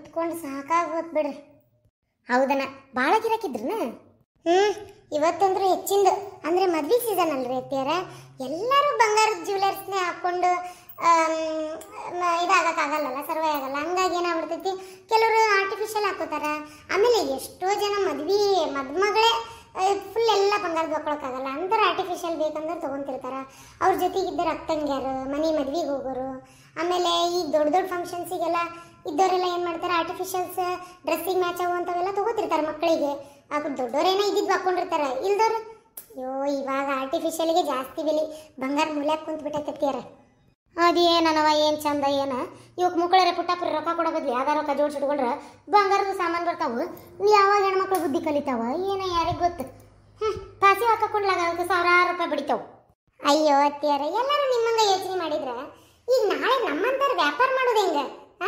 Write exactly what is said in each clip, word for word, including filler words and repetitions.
ಕುತ್ಕೊಂಡು ಸಾಕಾಗೋತ್ ಬಿಡ್ರಿ. ಹೌದನ ಭಾಳ ಗಿರಾಕಿದ್ರನ? ಹ್ಞೂ ಇವತ್ತಂದ್ರೂ ಹೆಚ್ಚಿಂದು ಅಂದರೆ ಮದ್ವೆ ಸೀಸನ್ ಅಲ್ರಿ ಅತ್ತಿಯಾರ. ಎಲ್ಲರೂ ಬಂಗಾರದ ಜ್ಯುವೆಲರ್ಸ್ನೇ ಹಾಕ್ಕೊಂಡು ಇದಾಗಕ್ಕಾಗಲ್ಲಲ್ಲ, ಸರ್ವೇ ಆಗಲ್ಲ. ಹಂಗಾಗಿ ಏನಾಗ್ಬಿಡ್ತೈತಿ, ಕೆಲವರು ಆರ್ಟಿಫಿಷಿಯಲ್ ಹಾಕೋತಾರ. ಆಮೇಲೆ ಎಷ್ಟೋ ಜನ ಮದ್ವೆ ಮದುಮಗಳೇ ಫುಲ್ ಎಲ್ಲ ಬಂಗಾರದ ಹಾಕೊಳಕ್ಕಾಗಲ್ಲ, ಅಂತಾರೆ ಆರ್ಟಿಫಿಷಿಯಲ್ ಬೇಕಂದ್ರೆ ತೊಗೊತಿರ್ತಾರ. ಅವ್ರ ಜೊತೆಗಿದ್ದರೆ ಅಕ್ಕಂಗ್ಯಾರು, ಮನೆ ಮದ್ವೆಗೆ ಹೋಗೋರು, ಆಮೇಲೆ ಈ ದೊಡ್ಡ ದೊಡ್ಡ ಫಂಕ್ಷನ್ಸಿಗೆಲ್ಲ ಇದ್ದವರೆಲ್ಲ ಏನು ಮಾಡ್ತಾರೆ, ಆರ್ಟಿಫಿಷಿಯಲ್ಸ್ ಡ್ರೆಸ್ಸಿಗೆ ಮ್ಯಾಚ್ ಆಗುವಂಥವೆಲ್ಲ ತೊಗೋತಿರ್ತಾರೆ ಮಕ್ಕಳಿಗೆ. ಅದು ದೊಡ್ಡವರೇನೋ ಇದ್ದಿದ್ದು ಹಾಕ್ಕೊಂಡಿರ್ತಾರೆ, ಇಲ್ದವ್ರು ಅಯ್ಯೋ ಇವಾಗ ಆರ್ಟಿಫಿಷಿಯಲ್ಗೆ ಜಾಸ್ತಿ ಬೆಲೆ. ಬಂಗಾರ ಮೂಲ್ಯಾಕ ಕುಂತ್ಬಿಟ್ಟೈತಿಯಾರ. ಅದೇನವ ಏನು ಚಂದ ಏನ, ಇವಕ್ಕೆ ಮುಕ್ಕಳರೆ ಪುಟ್ಟಪ್ಪರ ರೊಕ್ಕ ಕೊಡೋ ಬದ್ಲಿ ಯಾವ್ದಾರ ರೊಕ್ಕ ಜೋಡಿಸಿಟ್ಕೊಂಡ್ರೆ ಬಂಗಾರದ ಸಾಮಾನು ಬರ್ತಾವು. ಯಾವಾಗ ಹೆಣ್ಮಕ್ಳು ಬುದ್ಧಿ ಕಲಿತಾವ ಏನೋ ಯಾರಿಗೆ ಗೊತ್ತು. ಹ್ಞೂ ಪಾಸಿ ಹಾಕೊಂಡ್ಲಾಗ ಅದಕ್ಕೆ ಸಾವಿರಾರು ರೂಪಾಯಿ ಬಡಿತಾವು. ಅಯ್ಯೋ ಅತ್ತಿಯಾರ, ಎಲ್ಲರೂ ನಿಮ್ಮಂಗ ಯೋಚನೆ ಮಾಡಿದ್ರೆ ಈಗ ನಾಳೆ ನಮ್ಮಂತಾರ ವ್ಯಾಪಾರ ಮಾಡೋದು ಹೆಂಗ?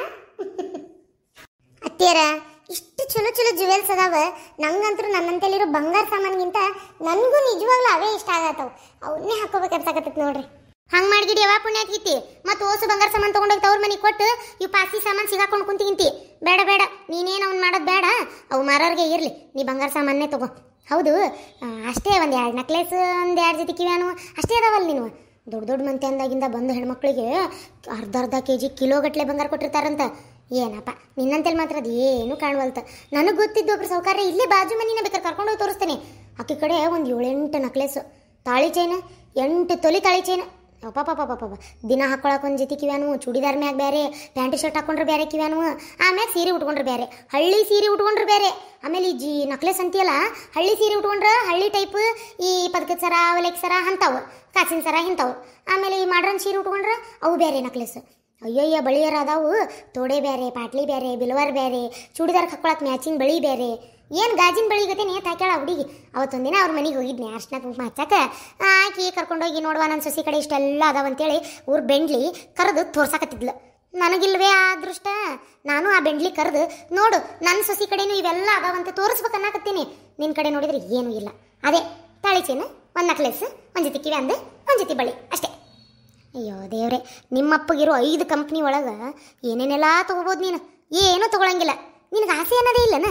ಅತ್ತಿಯಾರ ಇಷ್ಟು ಚಲೋ ಚಲೋ ಜ್ಯುವೆಲ್ಸ್ ಅದಾವ. ನಂಗಂತೂ ನನ್ನಂತಲ್ಲಿರೋ ಬಂಗಾರ ಸಾಮಾನಿಗಿಂತ ನನಗೂ ನಿಜವಾಗ್ಲೂ ಅವೇ ಇಷ್ಟ ಆಗತ್ತವು. ಅವನ್ನೇ ಹಾಕೋಬೇಕನ್ಸಾಕತ್ತೈತಿ ನೋಡ್ರಿ. ಹಂಗೆ ಮಾಡ್ಗಿಡಿ ಯಾವ ಪುಣ್ಯ ಆಗ್ತಿತಿ. ಮತ್ತು ಓಸು ಬಂಗಾರ ಸಾಮಾನು ತೊಗೊಂಡೋಗಿ ತವ್ರ ಮನೆಗೆ ಕೊಟ್ಟು ಇವು ಪಾಸಿ ಸಾಮಾನು ಸಿಗಾಕೊಂಡು ಕುಂತಿಗಿಂತಿ. ಬೇಡ ಬೇಡ, ನೀನೇನು ಅವ್ನು ಮಾಡೋದು ಬೇಡ, ಅವು ಮಾರೋರಿಗೆ ಇರಲಿ, ನೀ ಬಂಗಾರ ಸಾಮಾನೇ ತಗೋ. ಹೌದು ಅಷ್ಟೇ, ಒಂದು ಎರಡು ನೆಕ್ಲೆಸ್, ಒಂದು ಎರಡು ಜೊತೆ ಕಿವ್ಯಾನು ಅಷ್ಟೇ ಅದಾವಲ್ಲ ನೀನು. ದೊಡ್ಡ ದೊಡ್ಡ ಮಂತೆ ಅಂದಾಗಿಂದ ಬಂದು ಹೆಣ್ಮಕ್ಳಿಗೆ ಅರ್ಧ ಅರ್ಧ ಕೆ ಜಿ ಕಿಲೋಗಟ್ಟಲೆ ಬಂಗಾರ ಕೊಟ್ಟಿರ್ತಾರಂತ. ಏನಪ್ಪ ನಿನ್ನಂತೆಲ್ಲಿ ಮಾತ್ರ ಅದು ಏನು ಕಾಣುವಲ್ತ. ನನಗೆ ಗೊತ್ತಿದ್ದು ಒಬ್ರು ಸೌಕರ್ಯ ಇಲ್ಲೇ ಬಾಜು ಮನಿನ ಬೇಕಾದ್ರೆ ಕರ್ಕೊಂಡು ಹೋಗಿ ತೋರಿಸ್ತೇನೆ. ಆಕೆ ಕಡೆ ಒಂದು ಏಳೆಂಟು ನಕ್ಲೆಸು, ತಾಳಿ ಚೈನ, ಎಂಟು ತೊಲಿ ತಾಳಿ ಚೈನ. ಪಾಪ ಪಾಪ ಪಾಪ ದಿನ ಹಾಕೊಳಕ್ಕೆ ಒಂದು ಜೊತೆ ಕಿವ್ಯಾನು, ಚೂಡಿದಾರ್ ಮ್ಯಾಗ ಬೇರೆ, ಪ್ಯಾಂಟ್ ಶರ್ಟ್ ಹಾಕೊಂಡ್ರೆ ಬೇರೆ ಕಿವ್ಯಾನು, ಆಮ್ಯಾಗ ಸೀರೆ ಉಟ್ಕೊಂಡ್ರೆ ಬೇರೆ, ಹಳ್ಳಿ ಸೀರೆ ಉಟ್ಕೊಂಡ್ರೆ ಬೇರೆ. ಆಮೇಲೆ ಈ ಜಿ ನಕ್ಲೆಸ್ ಅಂತೀಯಲ್ಲ, ಹಳ್ಳಿ ಸೀರೆ ಉಟ್ಕೊಂಡ್ರೆ ಹಳ್ಳಿ ಟೈಪ್ ಈ ಪದಕದ ಸರ, ಅವಲೆಕ್ ಸರ ಅಂತಾವು, ಕಾಸಿನ ಸರ ಇಂಥವು. ಆಮೇಲೆ ಈ ಮಾಡ್ರನ್ ಸೀರೆ ಉಟ್ಕೊಂಡ್ರೆ ಅವು ಬೇರೆ ನಕ್ಲೆಸ್. ಅಯ್ಯಯ್ಯ ಬಳಿಯರ ಅದಾವು, ತೋಡೆ ಬೇರೆ, ಪಾಟ್ಲಿ ಬೇರೆ, ಬಿಲ್ವಾರ್ ಬೇರೆ, ಚೂಡಿದಾರ್ ಹಾಕೊಳಕ್ಕೆ ಮ್ಯಾಚಿಂಗ್ ಬಳಿ ಬೇರೆ. ಏನು ಗಾಜಿನ ಬಳಿ ಗತೆ ನೇತ್ ಹಾಕ್ಯಾಳ ಹುಡುಗಿ. ಅವತ್ತೊಂದಿನ ಅವ್ರ ಮನೆಗೆ ಹೋಗಿದ್ನಿ ಅರ್ಶನ ಕುಂಕುಮ ಹಚ್ಚಾಕ. ಆಕಿ ಕರ್ಕೊಂಡೋಗಿ ನೋಡುವ ನನ್ನ ಸೊಸಿ ಕಡೆ ಇಷ್ಟೆಲ್ಲ ಅದಾವಂತೇಳಿ ಊರು ಬೆಂಡ್ಲಿ ಕರೆದು ತೋರ್ಸಾಕತ್ತಿದ್ಲು. ನನಗಿಲ್ವೇ ಆ ಅದೃಷ್ಟ. ನಾನು ಆ ಬೆಂಡ್ಲಿ ಕರೆದು ನೋಡು ನನ್ನ ಸೊಸಿ ಕಡೆನೂ ಇವೆಲ್ಲ ಅದಾವಂತೆ ತೋರಿಸ್ಬೇಕು ಅನ್ನಕತ್ತೀನಿ. ನಿನ್ನ ಕಡೆ ನೋಡಿದ್ರೆ ಏನೂ ಇಲ್ಲ. ಅದೇ ತಾಳಿ ಚೈನ, ಒಂದು ನಕ್ಲೆಸ್, ಒಂದು ಜೊತೆ ಕಿವಿ ಅಂದೆ, ಒಂದು ಜೊತೆ ಬಳಿ ಅಷ್ಟೇ. ಅಯ್ಯೋ ದೇವ್ರೆ, ನಿಮ್ಮಪ್ಪಗಿರೋ ಐದು ಕಂಪ್ನಿ ಒಳಗೆ ಏನೇನೆಲ್ಲ ತೊಗೋಬೋದು ನೀನು, ಏನೂ ತೊಗೊಳಂಗಿಲ್ಲ. ನಿನಗೆ ಆಸೆ ಅನ್ನೋದೇ ಇಲ್ಲನ?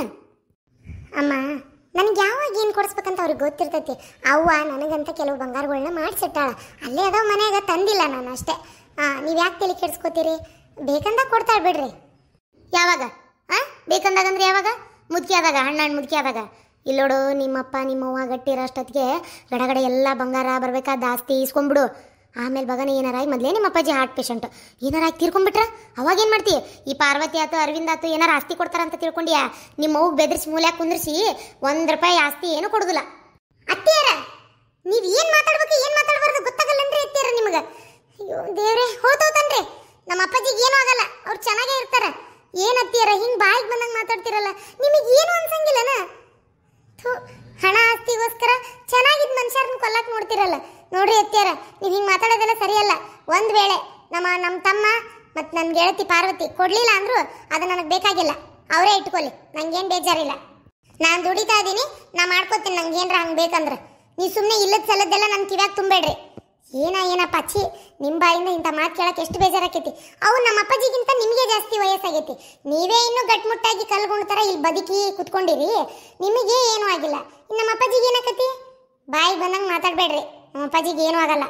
ಅಮ್ಮ ನನಗೆ ಯಾವಾಗ ಏನು ಕೊಡಿಸ್ಬೇಕಂತ ಅವ್ರಿಗೆ ಗೊತ್ತಿರ್ತೈತಿ. ಅವ್ವ ನನಗಂತ ಕೆಲವು ಬಂಗಾರಗಳನ್ನ ಮಾಡಿಸಿಟ್ಟಾಳ, ಅಲ್ಲೇ ಅದಾವ ಮನೆಯಾಗ, ತಂದಿಲ್ಲ ನಾನು ಅಷ್ಟೇ. ಹಾಂ ನೀವು ಯಾಕೆ ತಲೆ ಕೆಡಿಸ್ಕೋತೀರಿ? ಬೇಕಂದಾಗ ಕೊಡ್ತಾಳೆ ಬಿಡ್ರಿ. ಯಾವಾಗ? ಹಾಂ ಬೇಕಂದಾಗಂದ್ರೆ ಯಾವಾಗ? ಮುದುಕಿ ಆದಾಗ, ಹಣ್ಣು ಹಣ್ಣು ಮುದುಕಿ ಆದಾಗ. ಇಲ್ಲೋಡು ನಿಮ್ಮಪ್ಪ ನಿಮ್ಮವ್ವ ಗಟ್ಟಿರೋ ಅಷ್ಟೊತ್ತಿಗೆ ಗಡಗಡೆ ಎಲ್ಲ ಬಂಗಾರ ಬರ್ಬೇಕಾದ ಆಸ್ತಿ ಇಸ್ಕೊಂಡ್ಬಿಡು. ಆಮೇಲೆ ಬಗನ ಏನಾರಾಗಿ ಮೊದಲೇ ನಿಮ್ಮ ಅಪ್ಪಾಜಿ ಹಾರ್ಟ್ ಪೇಷಂಟ್, ಏನಾರಾಗಿ ತೀರ್ಕೊಂಡ್ಬಿಟ್ರೆ ಅವಾಗೇನು ಮಾಡ್ತೀವಿ? ಈ ಪಾರ್ವತಿ ಆತು ಅರವಿಂದ ಆತು ಏನಾರು ಆಸ್ತಿ ಕೊಡ್ತಾರಂತ ತಿಳ್ಕೊಂಡಿಯಾ? ನಿಮ್ಮ ಅವ್ಗೆ ಬೆದರಿಸಿ ಮೂಲ್ಯಾಗ ಕುಂದ್ರಿಸಿ ಒಂದು ರೂಪಾಯಿ ಆಸ್ತಿ ಏನೂ ಕೊಡೋದಿಲ್ಲ. ಅತ್ತಿಯಾರ ನೀವು ಏನು ಮಾತಾಡ್ಬೇಕು ಏನು ಮಾತಾಡ್ಬಾರ್ದು ಗೊತ್ತಾಗಲ್ಲನ್ರಿ ಅತ್ತಿಯಾರ ನಿಮಗೆ. ಅಯ್ಯೋ ದೇವ್ರೆ, ಹೋತೋತನ್ರಿ. ನಮ್ಮ ಅಪ್ಪಾಜಿಗೆ ಏನೂ ಆಗಲ್ಲ, ಅವ್ರು ಚೆನ್ನಾಗೇ ಇರ್ತಾರೆ. ಏನು ಅತ್ತಿಯಾರ ಹಿಂಗೆ ಬಾಯಿಗೆ ಬಂದಂಗೆ ಮಾತಾಡ್ತಿರಲ್ಲ, ನಿಮಗೆ ಏನು ಅನ್ಸಂಗಿಲ್ಲನ? ಥೂ, ಹಣ ಆಸ್ತಿಗೋಸ್ಕರ ಚೆನ್ನಾಗಿದ್ದ ಮನುಷ್ಯರನ್ನ ಕೊಲ್ಲಕ್ಕೆ ನೋಡ್ತಿರಲ್ಲ. ನೋಡ್ರಿ ಅತ್ತಿಯಾರ, ನೀವು ಹಿಂಗೆ ಮಾತಾಡೋದೆಲ್ಲ ಸರಿಯಲ್ಲ. ಒಂದು ವೇಳೆ ನಮ್ಮ ನಮ್ಮ ತಮ್ಮ ಮತ್ತು ನನ್ನ ಗೆಳತಿ ಪಾರ್ವತಿ ಕೊಡಲಿಲ್ಲ ಅಂದರೂ ಅದು ನನಗೆ ಬೇಕಾಗಿಲ್ಲ, ಅವರೇ ಇಟ್ಕೊಳ್ಳಿ, ನಂಗೇನು ಬೇಜಾರಿಲ್ಲ. ನಾನು ದುಡಿತಾ ಇದ್ದೀನಿ, ನಾ ಮಾಡ್ಕೋತೀನಿ. ನಂಗೆ ಏನರ ಹಂಗೆ ಬೇಕಂದ್ರೆ ನೀವು ಸುಮ್ಮನೆ ಇಲ್ಲದ ಸಲದ್ದೆಲ್ಲ ನನ್ನ ಕಿವ್ಯಾಗ ತುಂಬಬೇಡ್ರಿ. ಏನ ಏನಪ್ಪ ಅಚ್ಚಿ, ನಿಮ್ಮ ಬಾಯಿಂದ ಇಂಥ ಮಾತು ಕೇಳಕ್ಕೆ ಎಷ್ಟು ಬೇಜಾರಾಕೈತಿ. ಅವು ನಮ್ಮ ಅಪ್ಪಾಜಿಗಿಂತ ನಿಮಗೆ ಜಾಸ್ತಿ ವಯಸ್ಸಾಗೈತಿ. ನೀವೇ ಇನ್ನೂ ಗಟ್ಮುಟ್ಟಾಗಿ ಕಲ್ಗೊಂಡು ಥರ ಇಲ್ಲಿ ಬದುಕಿ ಕುತ್ಕೊಂಡಿರಿ, ನಿಮಗೆ ಏನೂ ಆಗಿಲ್ಲ. ಇನ್ನು ನಮ್ಮ ಅಪ್ಪಾಜಿಗೆ ಏನಾಕತಿ? ಬಾಯಿಗೆ ಬಂದಂಗೆ ಮಾತಾಡಬೇಡ್ರಿ, ನಮ್ಮ ಅಪ್ಪಾಜಿಗೆ ಏನೂ ಆಗಲ್ಲ.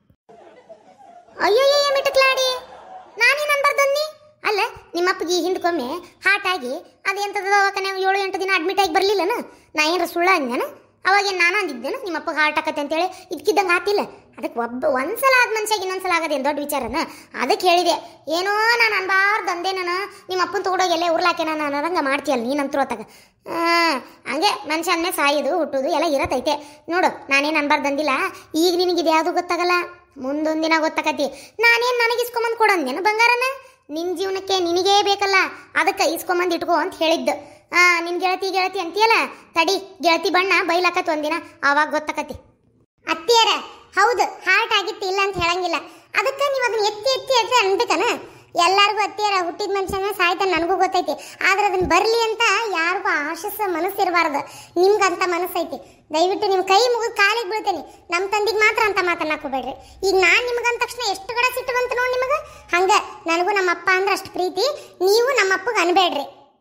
ಅಯ್ಯೋ ಏ ಮಿಟಕ್ಲಾಡಿ, ನಾನೇನು ಅನ್ಬಾರ್ದನ್ನಿ? ಅಲ್ಲ ನಿಮ್ಮಪ್ಪಗೆ ಹಿಂದ್ಕೊಮ್ಮೆ ಹಾರ್ಟ್ ಆಗಿ ಅದೆಂಥದ್ದು ದವಾಖಾನೆ ಏಳು ಎಂಟು ದಿನ ಅಡ್ಮಿಟ್ ಆಗಿ ಬರಲಿಲ್ಲನ? ನಾ ಏನಾರ ಸುಳ್ಳ ಅಂದೇನ? ಅವಾಗೇನು ನಾನು ಅಂದಿದ್ದೇನೆ ನಿಮ್ಮಪ್ಪಗೆ ಹಾರ್ಟ್ ಆಕತ್ತೆ ಅಂತೇಳಿ? ಇದಕ್ಕಿದ್ದಂಗೆ ಆತಿಲ್ಲ. ಅದಕ್ಕೆ ಒಬ್ಬ ಒಂದ್ಸಲ ಆದ ಮನುಷ್ಯಾಗ ಇನ್ನೊಂದ್ಸಲ ಆಗೋದೇನು ದೊಡ್ಡ ವಿಚಾರನ? ಅದಕ್ಕೆ ಹೇಳಿದೆ. ಏನೋ ನಾನು ಅನ್ಬಾರ್ದು ಅಂದೆ. ನಾನು ನಿಮ್ಮ ಅಪ್ಪನ ತೊಗೊಂಡೋಗಿ ಎಲ್ಲೇ ಉರ್ಲಾಕೆ ನಾನು ಅನ್ನೋದಂಗೆ ಮಾಡ್ತೀಯಲ್ಲ ನೀನಂತರೂ ಹೊತ್ತಾಗ. ಹಾಂ ಹಂಗೆ ಮನುಷ್ಯ ಅಂದಮೇಲೆ ಸಾಯೋದು ಹುಟ್ಟೋದು ಎಲ್ಲ ಇರತ್ತೈತೆ ನೋಡು. ನಾನೇನು ಅನ್ಬಾರ್ದು ಅಂದಿಲ್ಲ. ಈಗ ನಿನಗಿದು ಯಾವುದು ಗೊತ್ತಾಗಲ್ಲ, ಮುಂದೊಂದು ದಿನ ಗೊತ್ತಾಕತಿ. ನಾನೇನು ನನಗೆ ಇಸ್ಕೊಂಬಂದು ಕೊಡಂದೇನು ಬಂಗಾರನ? ನಿನ್ನ ಜೀವನಕ್ಕೆ ನಿನಗೇ ಬೇಕಲ್ಲ, ಅದಕ್ಕೆ ಇಸ್ಕೊಂಬಂದು ಇಟ್ಕೋ ಅಂತ ಹೇಳಿದ್ದು. ಹಾಂ ನಿನ್ನ ಗೆಳತಿ ಗೆಳತಿ ಅಂತೀಯಲ್ಲ, ತಡಿ ಗೆಳತಿ ಬಣ್ಣ ಬೈಲಾಕತ್ತು ಒಂದಿನ, ಆವಾಗ ಗೊತ್ತಾಕತಿ. ಅತ್ತಿಯರ ಹೌದು, ಹಾರ್ಟ್ ಆಗಿತ್ತು ಇಲ್ಲ ಅಂತ ಹೇಳಂಗಿಲ್ಲ. ಅದಕ್ಕೆ ನೀವು ಅದನ್ನ ಎತ್ತಿ ಎತ್ತಿ ಎತ್ತಿ ಅನ್ಬೇಕನ? ಎಲ್ಲರಿಗೂ ಅತ್ತಿಯರ ಹುಟ್ಟಿದ ಮನುಷ್ಯನ ಸಾಯ್ತಾನೆ, ನನಗೂ ಗೊತ್ತೈತಿ. ಆದ್ರೆ ಅದನ್ನ ಬರಲಿ ಅಂತ ಯಾರಿಗೂ ಆಶಿಸ ಮನಸ್ಸಿರಬಾರ್ದು. ನಿಮ್ಗಂತ ಮನಸ್ಸೈತಿ, ದಯವಿಟ್ಟು ನಿಮ್ಮ ಕೈ ಮುಗಿದು ಕಾಲಿಗೆ ಬೀಳ್ತೇನೆ. ನಮ್ಮ ತಂದಿಗೆ ಮಾತ್ರ ಅಂತ ಮಾತನ್ನ ಹಾಕೋಬೇಡ್ರಿ. ಈಗ ನಾನು ನಿಮ್ಗಂದ ತಕ್ಷಣ ಎಷ್ಟು ಕಡೆ ಸಿಟ್ಟು ಬಂತು ನೋಡಿ ನಿಮಗೆ. ಹಂಗೆ ನನಗೂ ನಮ್ಮ ಅಪ್ಪ ಅಂದ್ರೆ ಅಷ್ಟು ಪ್ರೀತಿ, ನೀವು ನಮ್ಮ ಅಪ್ಪಗೆ ಅನ್ಬೇಡ್ರಿ.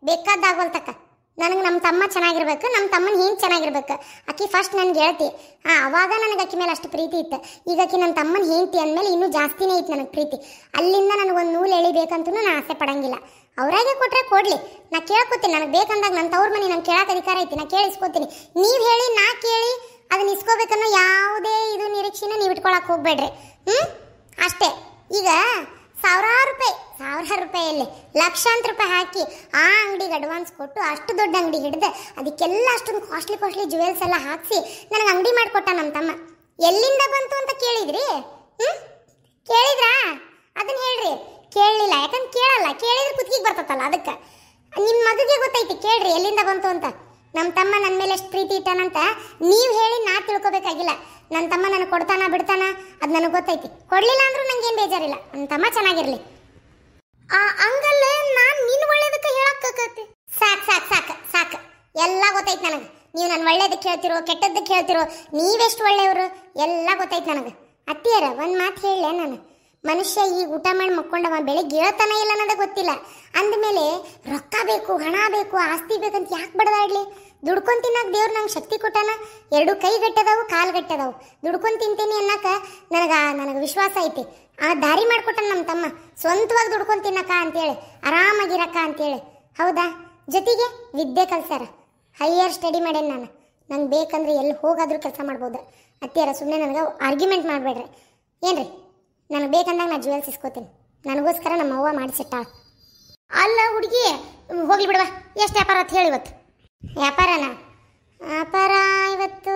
ಬೇಕಾದಾಗೋಲ್ತಕ್ಕ. ನನಗೆ ನಮ್ಮ ತಮ್ಮ ಚೆನ್ನಾಗಿರ್ಬೇಕು, ನಮ್ಮ ತಮ್ಮನ ಹಿಂಗೆ ಚೆನ್ನಾಗಿರ್ಬೇಕು. ಆಕಿ ಫಸ್ಟ್ ನನಗೆ ಹೇಳ್ತಿ, ಹಾಂ ಅವಾಗ ನನಗೆ ಆಕಿ ಮೇಲೆ ಅಷ್ಟು ಪ್ರೀತಿ ಇತ್ತು. ಈಗ ಆಕಿ ನನ್ನ ತಮ್ಮನ ಹೆಂಡ್ತಿ ಅಂದಮೇಲೆ ಇನ್ನೂ ಜಾಸ್ತಿನೇ ಇತ್ತು ನನಗೆ ಪ್ರೀತಿ. ಅಲ್ಲಿಂದ ನನಗೊಂದು ನೂಲು ಎಳಿಬೇಕಂತೂ ನಾನು ಆಸೆ ಪಡಂಗಿಲ್ಲ. ಅವರಾಗೆ ಕೊಟ್ಟರೆ ಕೊಡಲಿ, ನಾ ಕೇಳ್ಕೊತೀನಿ. ನನಗೆ ಬೇಕಂದಾಗ ನನ್ನ ತವ್ರ ಮನೆ ನಂಗೆ ಕೇಳಕ್ಕೆ ಅಧಿಕಾರ ಐತಿ, ನಾ ಕೇಳಿಸ್ಕೊತೀನಿ. ನೀವು ಹೇಳಿ ನಾ ಕೇಳಿ ಅದನ್ನ ಇಸ್ಕೋಬೇಕನ್ನೋ ಯಾವುದೇ ಇದು ನಿರೀಕ್ಷೆನ ನೀವು ಇಟ್ಕೊಳಕ್ಕೆ ಹೋಗ್ಬೇಡ್ರಿ. ಹ್ಞೂ ಅಷ್ಟೇ. ಈಗ ಸಾವಿರಾರು ರೂಪಾಯಿ ಸಾವಿರಾರು ರೂಪಾಯಲ್ಲಿ ಲಕ್ಷಾಂತರ ರೂಪಾಯಿ ಹಾಕಿ ಆ ಅಂಗಡಿಗೆ ಅಡ್ವಾನ್ಸ್ ಕೊಟ್ಟು ಅಷ್ಟು ದೊಡ್ಡ ಅಂಗಡಿ ಹಿಡಿದು ಅದಕ್ಕೆಲ್ಲ ಅಷ್ಟೊಂದು ಕಾಸ್ಟ್ಲಿ ಕಾಸ್ಟ್ಲಿ ಜುವೆಲ್ಸ್ ಎಲ್ಲ ಹಾಕಿಸಿ ನನಗೆ ಅಂಗಡಿ ಮಾಡಿಕೊಟ್ಟ ನಮ್ಮ ತಮ್ಮ. ಎಲ್ಲಿಂದ ಬಂತು ಅಂತ ಕೇಳಿದ್ರಿ? ಹ್ಞೂ ಕೇಳಿದ್ರಾ? ಅದನ್ನ ಹೇಳ್ರಿ. ಕೇಳಲಿಲ್ಲ, ಯಾಕಂದ್ರೆ ಕೇಳಲ್ಲ. ಕೇಳಿದ್ರೆ ಕುತ್ತಿಗೆ ಬರ್ತತ್ತಲ್ಲ, ಅದಕ್ಕೆ ನಿಮ್ಮ ಮಗಗೆ ಗೊತ್ತೈತಿ. ಕೇಳ್ರಿ ಎಲ್ಲಿಂದ ಬಂತು ಅಂತ. ನಮ್ಮ ತಮ್ಮ ನನ್ನ ಮೇಲೆ ಎಷ್ಟು ಪ್ರೀತಿ ಇಟ್ಟಾನಂತ ನೀವು ಹೇಳಿ ನಾ ತಿಳ್ಕೊಬೇಕಾಗಿಲ್ಲ. ನನ್ನ ತಮ್ಮ ನನಗೆ ಕೊಡ್ತಾನ ಬಿಡ್ತಾನ ಅದು ನನಗೆ ಗೊತ್ತೈತಿ. ಕೊಡಲಿಲ್ಲ ಅಂದ್ರೂ ನಂಗೇನು ಬೇಜಾರಿಲ್ಲ, ನನ್ನ ತಮ್ಮ ಚೆನ್ನಾಗಿರಲಿ. ಹಂಗಲ್ಲ, ನಾನು ನಿನ್ನ ಒಳ್ಳೇದಕ್ಕೆ ಹೇಳಕ್ಕಾಗತ್ತೆ. ಸಾಕು ಸಾಕು ಸಾಕು ಸಾಕು ಎಲ್ಲ ಗೊತ್ತೈತಿ ನನಗೆ. ನೀವು ನನ್ನ ಒಳ್ಳೇದಕ್ಕೆ ಹೇಳ್ತಿರೋ ಕೆಟ್ಟದ್ದಕ್ಕೆ ಹೇಳ್ತಿರೋ, ನೀವೆಷ್ಟು ಒಳ್ಳೆಯವರು ಎಲ್ಲ ಗೊತ್ತೈತಿ ನನಗೆ. ಅತ್ತಿಯರ ಒಂದು ಮಾತು ಹೇಳಲೆ ನಾನು. ಮನುಷ್ಯ ಈಗ ಊಟ ಮಾಡಿ ಮಕ್ಕೊಂಡವ, ಬೆಳಿಗ್ಗೆ ಹೇಳ್ತಾನೆ ಇಲ್ಲ ಅನ್ನೋದೇ ಗೊತ್ತಿಲ್ಲ. ಅಂದಮೇಲೆ ರೊಕ್ಕ ಬೇಕು, ಹಣ ಬೇಕು, ಆಸ್ತಿ ಬೇಕಂತ ಯಾಕೆ ಬಡದಾಡ್ಲಿ? ದುಡ್ಕೊಂಡು ತಿನ್ನಕ್ಕೆ ದೇವ್ರು ನಂಗೆ ಶಕ್ತಿ ಕೊಟ್ಟಾನ. ಎರಡು ಕೈ ಗಟ್ಟದವು, ಕಾಲು ಗಟ್ಟದವು. ದುಡ್ಕೊಂಡು ತಿಂತೀನಿ ಅನ್ನಕ ನನಗೆ ನನಗೆ ವಿಶ್ವಾಸ ಐತಿ. ಆ ದಾರಿ ಮಾಡಿಕೊಟ್ಟಾನ ನಮ್ಮ ತಮ್ಮ. ಸ್ವಂತವಾಗಿ ದುಡ್ಕೊಂಡು ತಿನ್ನಕ್ಕ ಅಂತೇಳಿ, ಆರಾಮಾಗಿರಕ್ಕ ಅಂತೇಳಿ. ಹೌದಾ? ಜೊತೆಗೆ ವಿದ್ಯೆ ಕಲ್ಸಾರ. ಹೈಯರ್ ಸ್ಟಡಿ ಮಾಡೇನಿ ನಾನು. ನಂಗೆ ಬೇಕಂದ್ರೆ ಎಲ್ಲಿ ಹೋಗಾದ್ರೂ ಕೆಲಸ ಮಾಡ್ಬೋದು. ಅತ್ತಿಯರ ಸುಮ್ಮನೆ ನನಗೆ ಆರ್ಗ್ಯುಮೆಂಟ್ ಮಾಡಬೇಡ್ರಿ ಏನ್ರಿ. ನನಗೆ ಬೇಕಂದಾಗ ನಾನು ಜುವೆಲ್ಸ್ ಇಸ್ಕೋತೀನಿ. ನನಗೋಸ್ಕರ ನಮ್ಮ ಅವ್ವ ಮಾಡಿಸಿಟ್ಟಾಳ. ಅಲ್ಲ ಹುಡುಗಿ, ಹೋಗ್ಲಿ ಬಿಡವಾ. ಎಷ್ಟು ವ್ಯಾಪಾರ ಅಂತ ಹೇಳಿ ಇವತ್ತು? ವ್ಯಾಪಾರನ ವ್ಯಾಪಾರ ಇವತ್ತು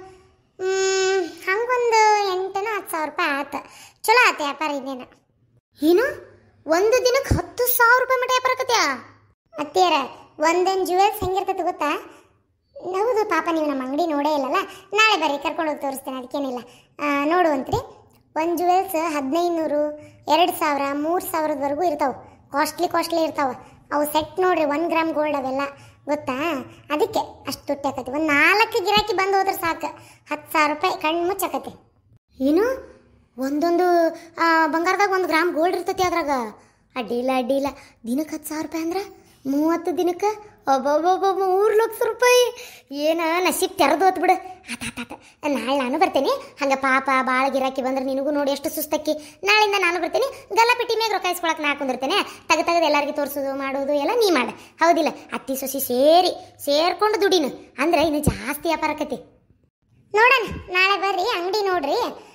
ಹಂಗೊಂದು ಎಂಟನ ಹತ್ತು ಸಾವಿರ ರೂಪಾಯಿ ಆಯ್ತು. ಚಲೋ ಆಯ್ತು ವ್ಯಾಪಾರ. ಇನ್ನೇನು ಏನು ಒಂದು ದಿನಕ್ಕೆ ಹತ್ತು ಸಾವಿರ ರೂಪಾಯಿ ಮಟ್ಟ ವ್ಯಾಪಾರ ಆಕತ್ಯಾ? ಅತ್ತಿಯರ ಒಂದೊಂದು ಜುವೆಲ್ಸ್ ಹೆಂಗಿರ್ತೈತೆ ಗೊತ್ತಾ? ಹೌದು ಪಾಪ, ನೀವು ನಮ್ಮ ಅಂಗಡಿ ನೋಡೇ ಇಲ್ಲಲ್ಲ. ನಾಳೆ ಬರ್ರಿ, ಕರ್ಕೊಂಡು ಹೋಗಿ ತೋರಿಸ್ತೇನೆ, ಅದಕ್ಕೇನಿಲ್ಲ. ನೋಡುವಂತ್ರಿ. ಒಂದು ಜುವೆಲ್ಸ್ ಹದಿನೈದು ನೂರು, ಎರಡು ಸಾವಿರ, ಮೂರು ಸಾವಿರದವರೆಗೂ ಇರ್ತಾವೆ. ಕಾಸ್ಟ್ಲಿ ಕಾಸ್ಟ್ಲಿ ಇರ್ತಾವೆ ಅವು. ಸೆಟ್ ನೋಡ್ರಿ, ಒನ್ ಗ್ರಾಮ್ ಗೋಲ್ಡ್ ಅವೆಲ್ಲ, ಗೊತ್ತಾ? ಅದಕ್ಕೆ ಅಷ್ಟು ತುಟ್ಟಿ ಆಕತಿ. ಒಂದು ನಾಲ್ಕು ಗಿರಾಕಿ ಬಂದು ಹೋದ್ರೆ ಸಾಕು, ಹತ್ತು ಸಾವಿರ ರೂಪಾಯಿ ಕಣ್ಣು ಮುಚ್ಚಾಕತಿ. ಏನು ಒಂದೊಂದು ಬಂಗಾರದಾಗ ಒಂದು ಗ್ರಾಮ್ ಗೋಲ್ಡ್ ಇರ್ತೈತಿ ಅದ್ರಾಗ? ಅಡ್ಡಿಲ್ಲ ಅಡ್ಡಿಲ್ಲ. ದಿನಕ್ಕೆ ಹತ್ತು ಸಾವಿರ ರೂಪಾಯಿ ಅಂದ್ರೆ ಮೂವತ್ತು ದಿನಕ್ಕೆ ಒಬ್ಬೊಬ್ಬೊಬ್ಬ ಮೂರು ಲಕ್ಷ ರೂಪಾಯಿ. ಏನ ನಸೀಬ್ ತೆರೆದು ಹೊತ್ತು ಬಿಡು. ಆತ ಆತ ನಾಳೆ ನಾನು ಬರ್ತೇನೆ. ಹಂಗೆ ಪಾಪ ಭಾಳ ಗಿರಾಕಿ ಬಂದ್ರೆ ನಿನಗೂ ನೋಡಿ ಎಷ್ಟು ಸುಸ್ತಕ್ಕಿ. ನಾಳಿಂದ ನಾನು ಬರ್ತೇನೆ. ಗಲ್ಲಪಿಟ್ಟಿ ಮ್ಯಾಗ ರೊಕ್ಕ ಇಸ್ಕೊಳಕ್ಕೆ ನಾ ಕುಂದಿರ್ತೇನೆ. ತೆಗೆ ತೆಗೆದು ಎಲ್ಲರಿಗೂ ತೋರಿಸೋದು ಮಾಡೋದು ಎಲ್ಲ ನೀ ಮಾಡ. ಹೌದಿಲ್ಲ? ಅತ್ತಿ ಸೊಸಿ ಸೇರಿ ಸೇರ್ಕೊಂಡು ದುಡಿನು ಅಂದ್ರೆ ಇನ್ನು ಜಾಸ್ತಿ ವ್ಯಾಪಾರ ಆಕತಿ. ನೋಡೋಣ, ನಾಳೆ ಬರ್ರಿ, ಅಂಗಡಿ ನೋಡ್ರಿ.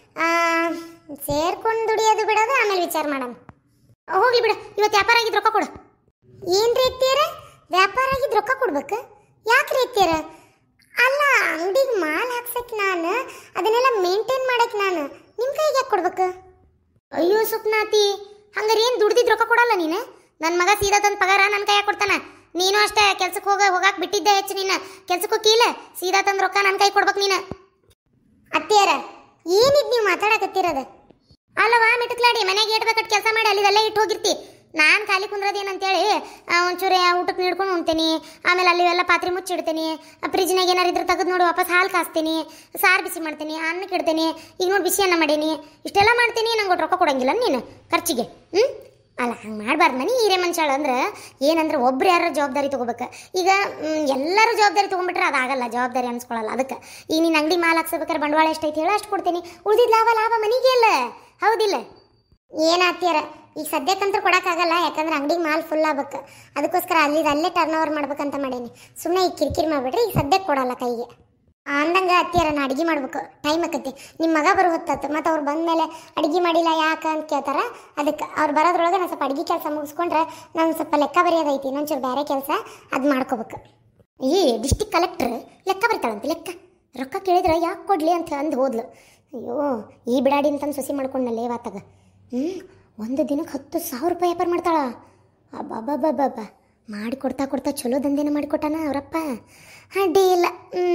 ಸೇರ್ಕೊಂಡು ದುಡಿಯೋದು ಬಿಡೋದು ಆಮೇಲೆ ವಿಚಾರ ಮಾಡೋಣ. ಹೋಗ್ಲಿ ಬಿಡ, ಇವತ್ತು ವ್ಯಾಪಾರ ಆಗಿದ್ದು ರೊಕ್ಕ ಕೊಡು. ಏನು ರೀತಿಯರ ವ್ಯಾಪಾರ ಆಗಿದ್ದು ರೊಕ್ಕ ಕೊಡ್ಬೇಕು? ಯಾಕೆ ರೀತಿಯರ? ಅಲ್ಲ, ಅಂಗಡಿಗೆ ಮಾಲ್ ಹಾಕ್ಸಕ್ಕೆ ನಾನು, ಅದನ್ನೆಲ್ಲ ಮೇಂಟೈನ್ ಮಾಡಕ್ಕೆ ನಾನು ನಿಮ್ಮ ಕೈಗೆ ಯಾಕೆ ಕೊಡ್ಬೇಕು? ಅಯ್ಯೋ ಸುಪ್ನಾತಿ, ಹಂಗಾರೆ ಏನು ದುಡ್ದಿದ್ದು ರೊಕ್ಕ ಕೊಡಲ್ಲ ನೀನು? ನನ್ನ ಮಗ ಸೀದಾ ತಂದು ಪಗಾರ ನನ್ನ ಕೈಯಾಗ ಕೊಡ್ತಾನೆ. ನೀನು ಅಷ್ಟೇ, ಕೆಲ್ಸಕ್ಕೆ ಹೋಗ ಹೋಗಕ್ಕೆ ಬಿಟ್ಟಿದ್ದೆ ಹೆಚ್ಚು. ನೀನು ಕೆಲ್ಸಕ್ಕೆ ಹೋಗಿಲ್ಲ, ಸೀದಾ ತಂದು ರೊಕ್ಕ ನನ್ನ ಕೈ ಕೊಡ್ಬೇಕು ನೀನು. ಅತ್ತಿಯರ ಏನಿದ್ ನೀವು ಮಾತಾಡಕತ್ತಿರೋದು? ಅಲ್ಲವಾ ಮಿಟಕ್ಲಾಡಿ, ಮನೆಗೆ ಇಟ್ಬೇಕಟ್ಟು ಕೆಲಸ ಮಾಡಿ ಅಲ್ಲಿದೆಲ್ಲ ಇಟ್ಟು ಹೋಗಿರ್ತಿ. ನಾನು ಖಾಲಿ ಕುಂದ್ರದೇನಂತೇಳಿ ಒಂಚೂರು ಊಟಕ್ಕೆ ನೀಡ್ಕೊಂಡು ಉಣ್ತೀನಿ. ಆಮೇಲೆ ಅಲ್ಲಿ ಎಲ್ಲ ಪಾತ್ರೆ ಮುಚ್ಚಿಡ್ತೀನಿ. ಫ್ರಿಜ್ನಾಗ ಏನಾರು ಇದ್ರೆ ತೆಗೆದು ನೋಡಿ ವಾಪಸ್ ಹಾಲು ಕಾಸ್ತೀನಿ, ಸಾರು ಬಿಸಿ ಮಾಡ್ತೀನಿ, ಅನ್ನಕ್ಕೆ ಇಡ್ತೀನಿ. ಈಗ ನೋಡಿ ಬಿಸಿ ಅನ್ನ ಮಾಡೀನಿ, ಇಷ್ಟೆಲ್ಲ ಮಾಡ್ತೀನಿ. ನಂಗೆ ಒಟ್ಟು ರೊಕ್ಕ ಕೊಡಂಗಿಲ್ಲ ನೀನು ಖರ್ಚಿಗೆ? ಹ್ಞೂ ಅಲ್ಲ, ಹಂಗೆ ಮಾಡಬಾರ್ದು. ಮನೆ ಹಿರೇ ಮನುಷ್ಯಾಳ ಅಂದ್ರೆ ಏನಂದ್ರೆ ಒಬ್ರು ಯಾರು ಜವಾಬ್ದಾರಿ ತೊಗೋಬೇಕು. ಈಗ ಎಲ್ಲರೂ ಜವಾಬ್ದಾರಿ ತೊಗೊಂಡ್ಬಿಟ್ರೆ ಅದಾಗಲ್ಲ, ಜವಾಬ್ದಾರಿ ಅನ್ಸ್ಕೊಳ್ಳಲ್ಲ. ಅದಕ್ಕೆ ಈಗ ನೀನು ಅಂಗಡಿ ಮಾಲ್ ಹಾಕ್ಸ್ಬೇಕಾದ್ರೆ ಬಂಡವಾಳ ಎಷ್ಟೈತಿ ಹೇಳ, ಅಷ್ಟು ಕೊಡ್ತೀನಿ. ಉಳಿದಿದ್ದು ಲಾಭ ಲಾಭ ಮನೆಗೆ ಇಲ್ಲ. ಹೌದಿಲ್ಲ? ಏನಾಗ್ತೀಯಾರ ಈಗ ಸದ್ಯಕ್ಕಂತೂ ಕೊಡೋಕ್ಕಾಗಲ್ಲ, ಯಾಕಂದ್ರೆ ಅಂಗಡಿಗೆ ಮಾಲ್ ಫುಲ್ ಆಗ್ಬೇಕು. ಅದಕ್ಕೋಸ್ಕರ ಅಲ್ಲಿದ್ದು ಅಲ್ಲೇ ಟರ್ನ್ ಓವರ್ ಮಾಡ್ಬೇಕಂತ ಮಾಡೀನಿ. ಸುಮ್ಮನೆ ಈಗ ಕಿರಿಕಿರಿ ಮಾಡಿಬಿಟ್ರೆ ಈಗ ಸದ್ಯಕ್ಕೆ ಕೊಡಲ್ಲ ಕೈಗೆ. ಅಂದಂಗೆ ಅತ್ತಿಯರ ನಾ ಅಡುಗೆ ಮಾಡ್ಬೇಕು, ಟೈಮ್ ಆಕತಿ. ನಿಮ್ಮ ಮಗ ಬರೋ ಹೊತ್ತತ್ತು, ಮತ್ತು ಅವ್ರು ಬಂದಮೇಲೆ ಅಡುಗೆ ಮಾಡಿಲ್ಲ ಯಾಕೆ ಅಂತ ಕೇಳ್ತಾರೆ. ಅದಕ್ಕೆ ಅವ್ರು ಬರೋದ್ರೊಳಗೆ ನಾನು ಸ್ವಲ್ಪ ಅಡುಗೆ ಕೆಲಸ ಮುಗಿಸ್ಕೊಂಡ್ರೆ ನಾನು ಸ್ವಲ್ಪ ಲೆಕ್ಕ ಬರೆಯೋದೈತಿ, ಇನ್ನೊಂಚೂರು ಬೇರೆ ಕೆಲಸ ಅದು ಮಾಡ್ಕೋಬೇಕು. ಈ ಡಿಸ್ಟಿಕ್ ಕಲೆಕ್ಟ್ರ್ ಲೆಕ್ಕ ಬರೀತಾಳಂತೆ. ಲೆಕ್ಕ ರೊಕ್ಕ ಕೇಳಿದ್ರೆ ಯಾಕೆ ಕೊಡಲಿ ಅಂತ ಅಂದು ಹೋದ್ಲು. ಅಯ್ಯೋ ಈ ಬಿಡಾಡಿ ಅಂತಂದು ಸೊಸಿ ಮಾಡ್ಕೊಂಡಲ್ಲ ಏವಾತಾಗ. ಹ್ಞೂ ಒಂದು ದಿನಕ್ಕೆ ಹತ್ತು ಸಾವಿರ ರೂಪಾಯಿ ವ್ಯಾಪಾರ ಮಾಡ್ತಾಳ. ಅಬ್ಬಬ್ಬಬ್ಬಬ್ಬ ಮಾಡಿ ಕೊಡ್ತಾ ಕೊಡ್ತಾ ಚಲೋ ದಂಧೆನ ಮಾಡಿಕೊಟ್ಟಾನ ಅವರಪ್ಪ. ಅಡ್ಡಿ ಇಲ್ಲ. ಹ್ಞೂ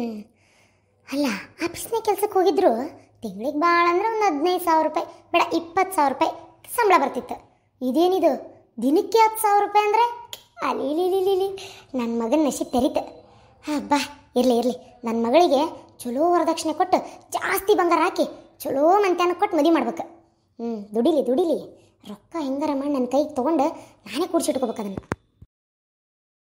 ಅಲ್ಲ, ಆಫೀಸ್ನಾಗ ಕೆಲ್ಸಕ್ಕೆ ಹೋಗಿದ್ರು ತಿಂಗಳಿಗೆ ಭಾಳ ಅಂದ್ರೆ ಒಂದು ಹದಿನೈದು ಸಾವಿರ ರೂಪಾಯಿ ಬೇಡ ಇಪ್ಪತ್ತು ಸಾವಿರ ರೂಪಾಯಿ ಸಂಬಳ ಬರ್ತಿತ್ತು. ಇದೇನಿದು ದಿನಕ್ಕೆ ಹತ್ತು ಸಾವಿರ ರೂಪಾಯಿ ಅಂದರೆ ಅಲಿಲಿಲಿಲಿಲಿ ನನ್ನ ಮಗನ ನಶೀಬ್ ತೆರೀತು. ಹಬ್ಬಾ ಇರಲಿ ಇರಲಿ, ನನ್ನ ಮಗಳಿಗೆ ಚಲೋ ವರದಕ್ಷಿಣೆ ಕೊಟ್ಟು ಜಾಸ್ತಿ ಬಂಗಾರ ಹಾಕಿ ಚಲೋ ಮಂತ್ಯಾನ ಕೊಟ್ಟು ಮದುವೆ ಮಾಡ್ಬೇಕು. ಹ್ಞೂ ದುಡಿಲಿ ದುಡಿಲಿ, ರೊಕ್ಕ ಹೆಂಗಾರ ಮಾಡಿ ನನ್ನ ಕೈಗೆ ತೊಗೊಂಡು ನಾನೇ ಕೂಡ್ಸಿಟ್ಕೋಬೇಕು ಅದನ್ನು.